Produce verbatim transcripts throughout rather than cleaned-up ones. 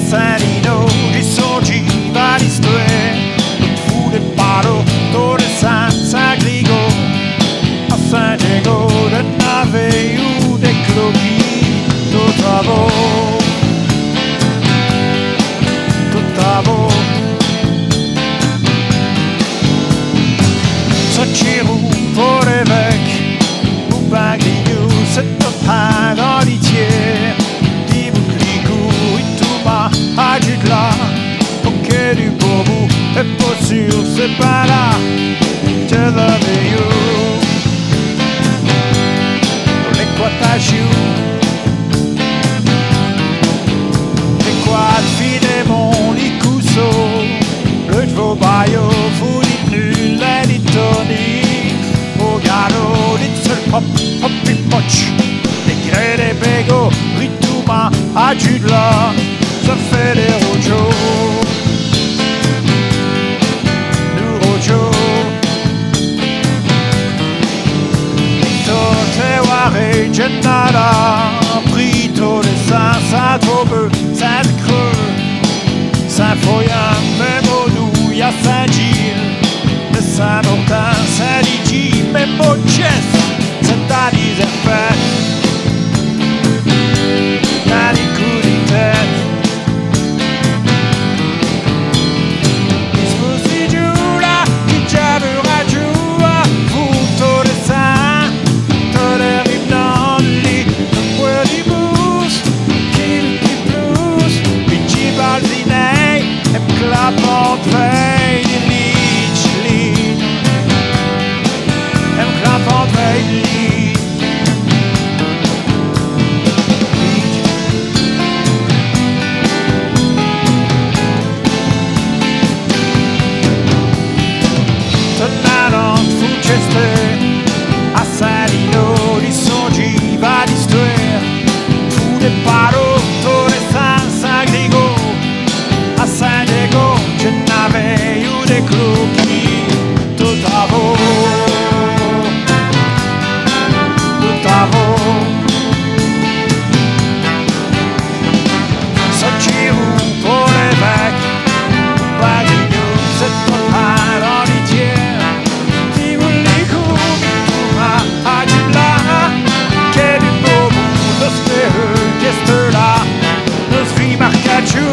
Salino di sorgiva di storie, fu del paro, torre senza grigo, a San Diego de nave u de clochi, t'ottavo, t'ottavo. Sacciru pour l'évêque, ou bagliou, c'est ton pain dans l'itière, di bouclicou, et tout bas, à du là, ok du beau bout, et pas sûr, c'est pas là, te l'avais eu, les quoi t'as joué, les quoi t'fide mon licousso, le två baio, fou dit nul, et dit Tony, au galop, dit seul pop, pop et poch, des grès, des bégots, ritouma, à du là, ça fait des rojos, nous rojos, Nito, Teware, Gennada, Brito, les saints, Saint-Aubeux, Saint-Creux, Saint-Foyen, Mémodou, y'a Saint-Gilles, de Saint-Martin, Saint-Ligi, Mémo-Chess, Saint-Denis et Fête, Nani coup de tête. Disposi giura, chi già verrà giù, futto de Saint, toller rimnolli, un po' di bus, kill di blues, Luigi Balzinei, e clapant veille di Leech Lead, e clapant veille di Lead. Tornarono fuggeste a Salino di sorgiva di storia, fu del paro, torre senza grigo, a San Diego ce n'avais eu des croquis, t'ottavo, t'ottavo. Sacciru pour l'évêque, Bagliou, c'est ton pain dans l'itière, ti volicou, ma agila, che du beau bout, nos speheux, qu'est-ce là, nos vies marcachou.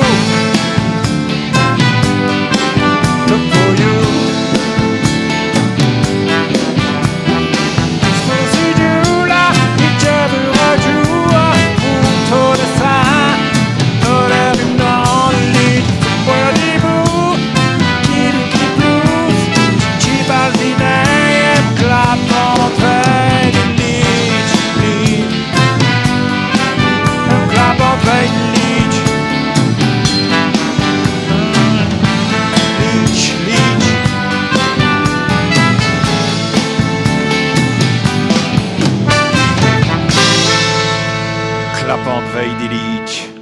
Clapant veille des liches.